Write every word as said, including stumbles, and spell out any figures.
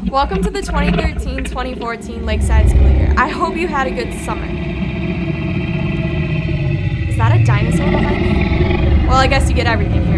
Welcome to the twenty thirteen twenty fourteen Lakeside school year. I hope you had a good summer. Is that a dinosaur behind me? Well, I guess you get everything here.